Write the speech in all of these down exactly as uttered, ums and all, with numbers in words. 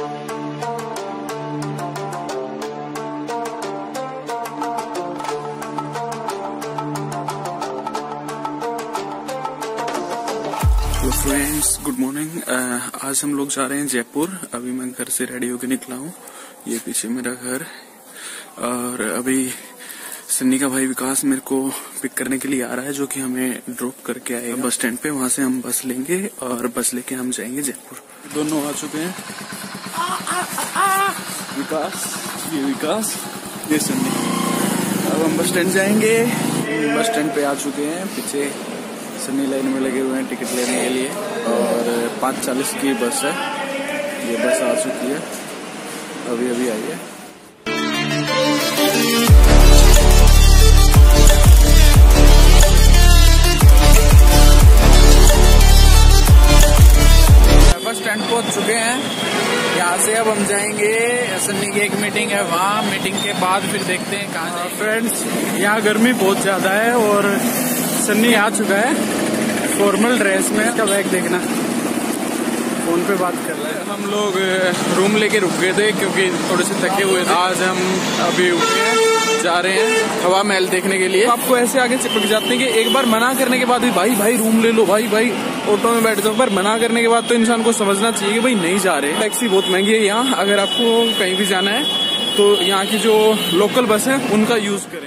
Friends good morning. आज हम लोग जा रहे हैं जयपुर। अभी मैं घर से रेडी होके निकला हूँ। ये पीछे मेरा घर, और अभी सन्नी का भाई विकास मेरे को पिक करने के लिए आ रहा है, जो कि हमें ड्रॉप करके आएगा बस स्टैंड पे। वहां से हम बस लेंगे और बस लेके हम जाएंगे जयपुर। दोनों आ चुके हैं। आ, आ, आ, आ, विकास, ये विकास, ये सन्नी। अब हम बस स्टैंड जाएंगे। बस स्टैंड पे आ चुके हैं। पीछे सन्नी लाइन में लगे हुए हैं टिकट लेने के लिए, और पाँच चालीस की बस है। ये बस आ चुकी है, अभी अभी आई है। बस स्टैंड पहुंच चुके हैं। यहाँ से अब हम जाएंगे, सन्नी की एक मीटिंग है वहाँ। मीटिंग के बाद फिर देखते हैं कहाँ जाएंगे। फ्रेंड्स, यहाँ गर्मी बहुत ज्यादा है और सन्नी आ चुका है फॉर्मल ड्रेस में। इसका बैग देखना, फोन पे बात कर रहा है। हम लोग रूम लेके रुक गए थे क्योंकि थोड़े से थके हुए थे। आज हम अभी उठे जा रहे हैं हवा महल देखने के लिए। आपको ऐसे आगे चिपक जाते हैं कि एक बार मना करने के बाद भी भाई भाई रूम ले लो, भाई भाई ऑटो में बैठ जाओ। पर मना करने के बाद तो इंसान को समझना चाहिए कि भाई नहीं जा रहे। टैक्सी बहुत महंगी है यहाँ। अगर आपको कहीं भी जाना है तो यहाँ की जो लोकल बस है उनका यूज करें।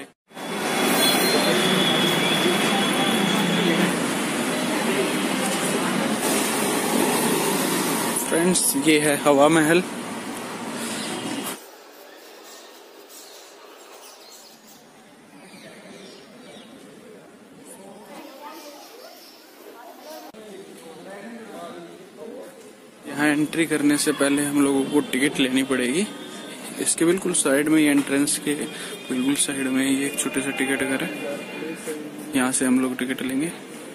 फ्रेंड्स, ये है हवा महल। यहाँ एंट्री करने से पहले हम लोगों को टिकट लेनी पड़ेगी। इसके बिल्कुल साइड में, एंट्रेंस के बिल्कुल साइड में ये एक छोटे सा टिकट घर है। यहाँ से हम लोग टिकट लेंगे।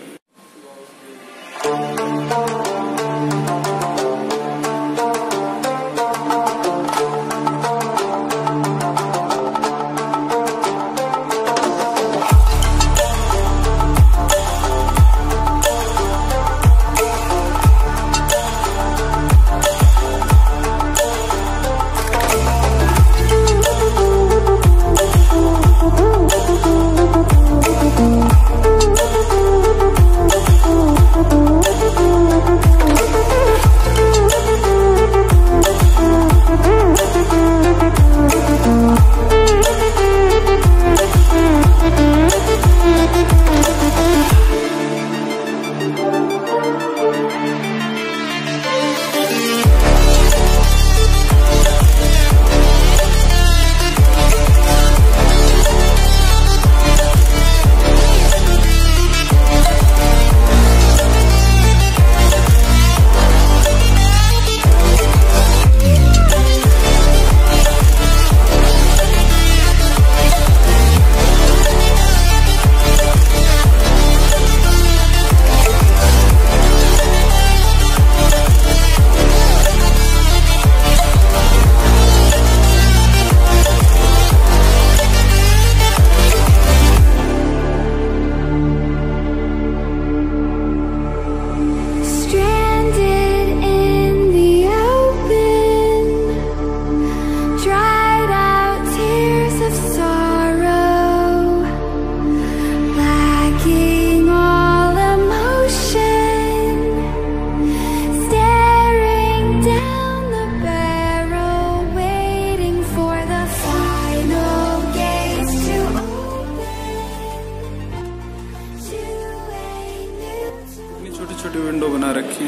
छोटी विंडो बना रखी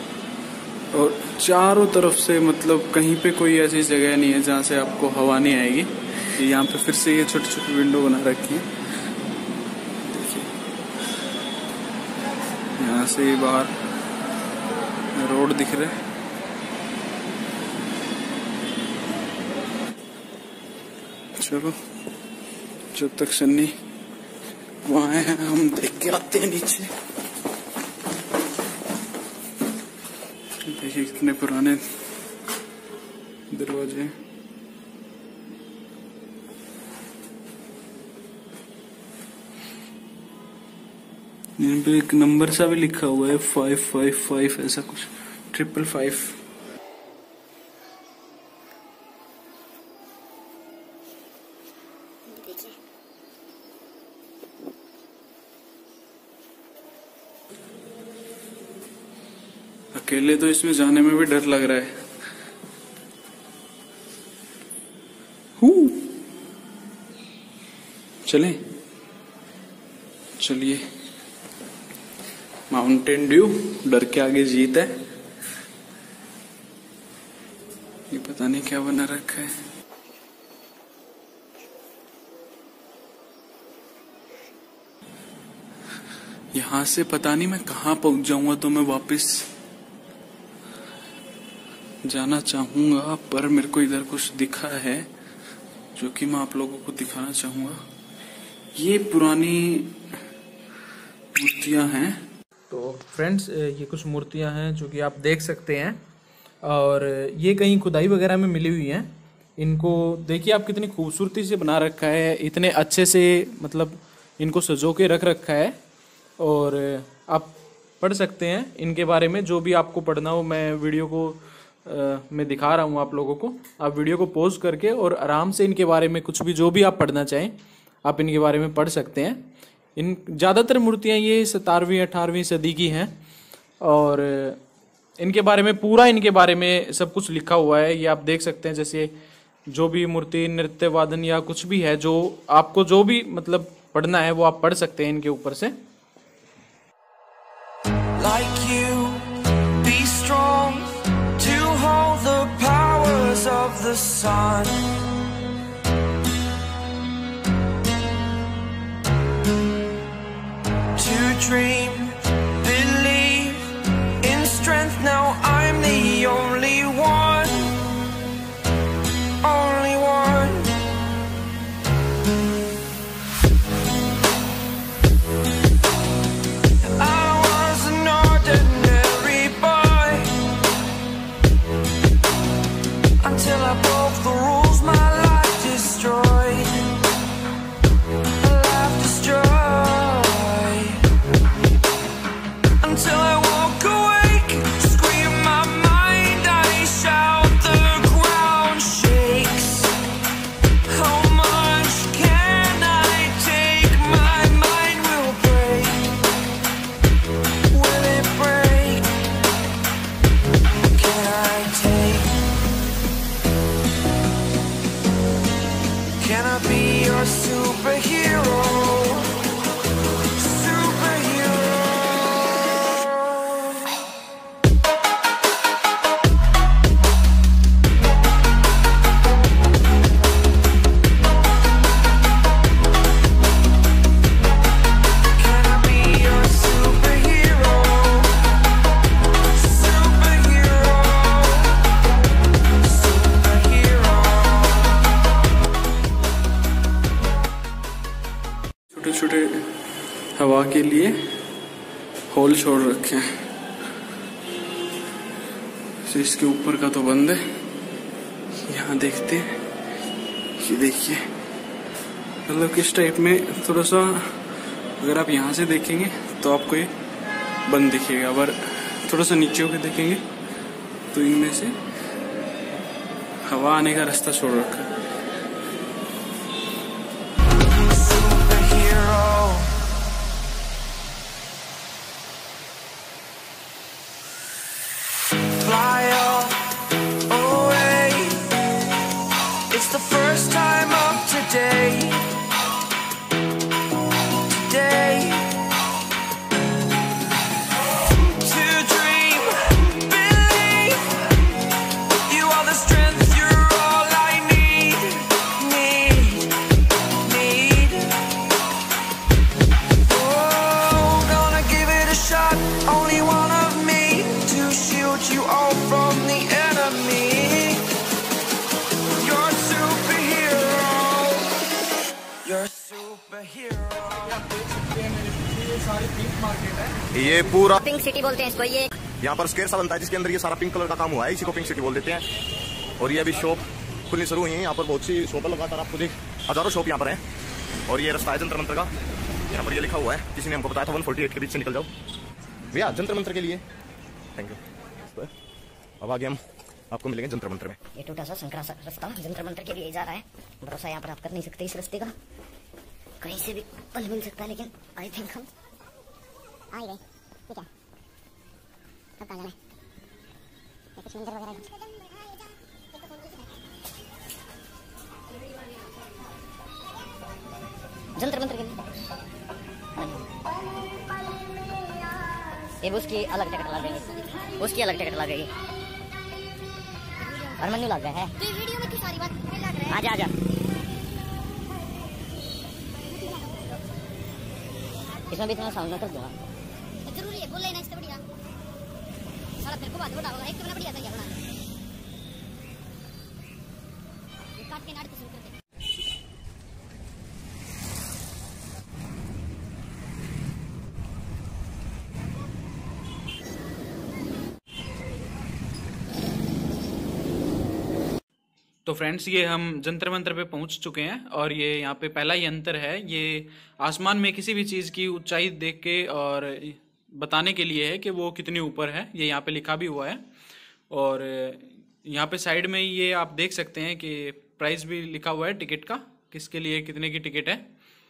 है और चारों तरफ से, मतलब कहीं पे कोई ऐसी जगह नहीं है जहाँ से आपको हवा नहीं आएगी। यहाँ पे फिर से ये छोटी छोटी विंडो बना रखी है। देखिए, यहाँ से बाहर रोड दिख रहा है। चलो, जब तक सन्नी वहाँ है हम देख के आते हैं नीचे। देखिए कितने पुराने दरवाजे हैं। यहाँ पे एक नंबर सा भी लिखा हुआ है, फाइव फाइव फाइव, ऐसा कुछ, ट्रिपल फाइव। अकेले तो इसमें जाने में भी डर लग रहा है। हू चलें, चलिए। माउंटेन ड्यू, डर के आगे जीत है। ये पता नहीं क्या बना रखा है। यहां से पता नहीं मैं कहां पहुंच जाऊंगा, तो मैं वापस जाना चाहूंगा, पर मेरे को इधर कुछ दिखा है जो कि मैं आप लोगों को दिखाना चाहूंगा। ये पुरानी मूर्तियां हैं। तो फ्रेंड्स, ये कुछ मूर्तियां हैं जो कि आप देख सकते हैं, और ये कहीं खुदाई वगैरह में मिली हुई हैं। इनको देखिए आप कितनी खूबसूरती से बना रखा है, इतने अच्छे से, मतलब इनको सजो के रख रखा है। और आप पढ़ सकते हैं इनके बारे में, जो भी आपको पढ़ना हो। मैं वीडियो को आ, मैं दिखा रहा हूँ आप लोगों को। आप वीडियो को पॉज करके और आराम से इनके बारे में कुछ भी जो भी आप पढ़ना चाहें, आप इनके बारे में पढ़ सकते हैं। इन ज़्यादातर मूर्तियाँ ये सतारहवीं अठारहवीं सदी की हैं, और इनके बारे में पूरा इनके बारे में सब कुछ लिखा हुआ है। ये आप देख सकते हैं, जैसे जो भी मूर्ति, नृत्य वादन या कुछ भी है, जो आपको जो भी मतलब पढ़ना है वो आप पढ़ सकते हैं इनके ऊपर से। Like you, be strong to hold the powers of the sun. To dream, believe in strength. Now I'm the only one, only one. Until I broke the rules, my life destroyed. Life destroyed. Until I walk awake, scream my mind, I shout, the ground shakes. How much can I take? My mind will break. Will it break? Can I take? Can I be your superhero? Superhero. Can I be your superhero? Superhero. Superhero. छोटे छोटे हवा के लिए whole छोड़ रखे हैं। तो इसके ऊपर का तो बंद है। यहाँ देखते हैं, ये देखिए, मतलब किस टाइप में थोड़ा सा, अगर आप यहाँ से देखेंगे तो आपको ये बंद दिखेगा, पर थोड़ा सा नीचे होकर देखेंगे तो इनमें से हवा आने का रास्ता छोड़ रखा है। Fly away. It's the first time of today. Today. To dream, believe. You are the strength, you're all I need. Need, need. Oh, gonna give it a shot. Only one of me to shield you all from the enemy. You're a superhero. You're a superhero. ये पूरा pink city बोलते हैं इसको। ये यहाँ पर square सा बनता है जिसके अंदर ये सारा पिंक कलर का काम हुआ है, इसी को पिंक सिटी बोल देते हैं। और ये अभी शॉप खुलनी शुरू हुई है। यहाँ पर बहुत सी शॉप लगातार आपको देख, हजारों शॉप यहाँ पर हैं। और ये रास्ता है जंतर मंतर का। यहाँ पर ये लिखा हुआ है, किसी ने हमको बताया था वन फोर्टी एट के बीच से निकल जाओ भैया जंतर मंतर के लिए। Thank you. अब आगे हम आपको मिलेंगे जंतर मंतर में। ये टूटा सा संकरा सा रास्ता जंतर मंतर के लिए जा रहा है। भरोसा यहाँ पर आप कर नहीं सकते इस रास्ते का, कहीं से भी पल मिल सकता है, लेकिन आई थिंक हम आ ही गए। ठीक है, अब कहाँ जाना है? कुछ मंदिर वगैरह जंतर मंतर के लिए ये उसकी अलग टिकट लगेगी, उसकी अलग टिकट लगेगी और मनु लग गया है। तो वीडियो में की सारी बात लग रहा है। आजा आजा इसमें भी इतना साउंड कर दूंगा। जरूरी है बोले ना इससे बढ़िया सारा फिर को बात बड़ा होगा। एक तो बढ़िया था क्या बना ये काट के नाट को शुरू करते। तो फ्रेंड्स ये हम जंतर मंतर पे पहुंच चुके हैं और ये यहाँ पे पहला यंत्र है। ये आसमान में किसी भी चीज़ की ऊंचाई देख के और बताने के लिए है कि वो कितनी ऊपर है। ये यहाँ पे लिखा भी हुआ है और यहाँ पे साइड में ये आप देख सकते हैं कि प्राइस भी लिखा हुआ है टिकट का, किसके लिए कितने की टिकट है।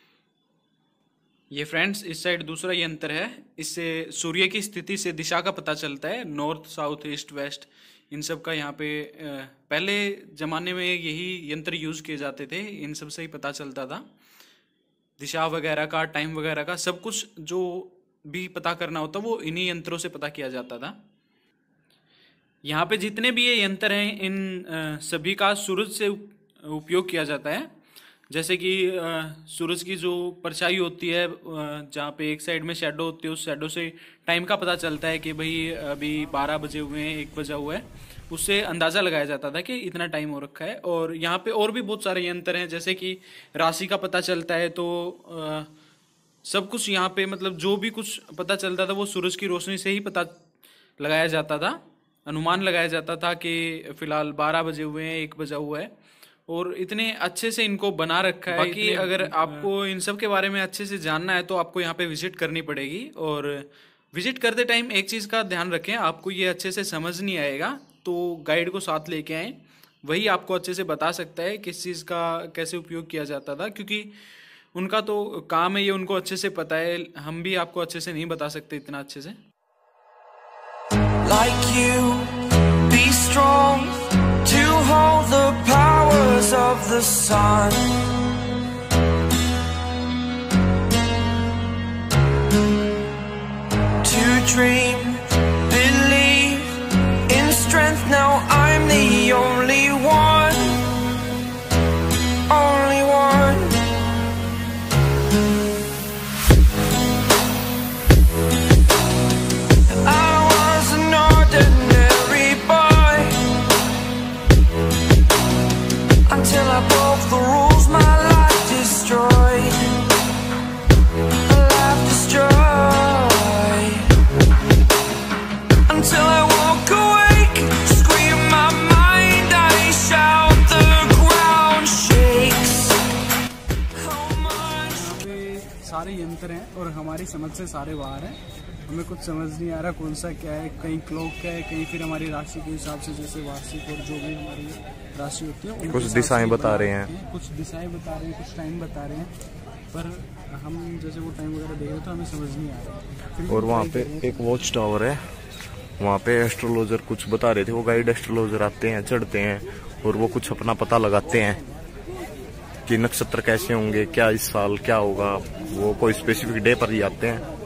ये फ्रेंड्स इस साइड दूसरा यंत्र है। इससे सूर्य की स्थिति से दिशा का पता चलता है, नॉर्थ साउथ ईस्ट वेस्ट इन सब का। यहाँ पे पहले ज़माने में यही यंत्र यूज़ किए जाते थे, इन सब से ही पता चलता था दिशा वगैरह का, टाइम वगैरह का, सब कुछ जो भी पता करना होता वो इन्हीं यंत्रों से पता किया जाता था। यहाँ पे जितने भी ये यंत्र हैं इन सभी का सूरज से उपयोग किया जाता है। जैसे कि सूरज की जो परछाई होती है, जहाँ पे एक साइड में शैडो होती है, उस शैडो से टाइम का पता चलता है कि भाई अभी बारह बजे हुए हैं, एक बजा हुआ है। उससे अंदाज़ा लगाया जाता था कि इतना टाइम हो रखा है। और यहाँ पे और भी बहुत सारे यंत्र हैं, जैसे कि राशि का पता चलता है। तो आ, सब कुछ यहाँ पे मतलब जो भी कुछ पता चलता था वो सूरज की रोशनी से ही पता लगाया जाता था, अनुमान लगाया जाता था कि फ़िलहाल बारह बजे हुए हैं, एक बजा हुआ है। और इतने अच्छे से इनको बना रखा है। बाकी अगर आपको इन सब के बारे में अच्छे से जानना है तो आपको यहाँ पे विजिट करनी पड़ेगी। और विजिट करते टाइम एक चीज़ का ध्यान रखें, आपको ये अच्छे से समझ नहीं आएगा तो गाइड को साथ लेके आएँ, वही आपको अच्छे से बता सकता है किस चीज़ का कैसे उपयोग किया जाता था, क्योंकि उनका तो काम है ये, उनको अच्छे से पता है। हम भी आपको अच्छे से नहीं बता सकते इतना अच्छे से। Like you, be strong to hold the powers of the sun. To dream, believe in strength. Now I'm the only one, only one. I was an ordinary boy until I broke the rules. My life destroyed, life destroyed. Until I walk awake, scream my mind, I shout, the ground shakes. How much? यहाँ पे सारे यंत्र हैं और हमारी समझ से सारे बाहर हैं। हमें कुछ समझ नहीं आ रहा कौन सा क्या है, कहीं क्लॉक का है, कहीं फिर हमारी राशि के हिसाब से, जैसे वार्षिक और जो भी हमारी राशि होती है कुछ दिशाएं बता रहे हैं, कुछ दिशाएं बता रहे हैं, कुछ टाइम बता रहे हैं। पर हम जैसे वो टाइम वगैरह देख रहे तो हमें समझ नहीं आ रहा। और वहाँ पे एक वॉच टावर है, वहाँ पे एस्ट्रोलॉजर कुछ बता रहे थे। वो गाइड एस्ट्रोलॉजर आते हैं, चढ़ते हैं और वो कुछ अपना पता लगाते हैं कि नक्षत्र कैसे होंगे, क्या इस साल क्या होगा। वो कोई स्पेसिफिक डे पर ही आते हैं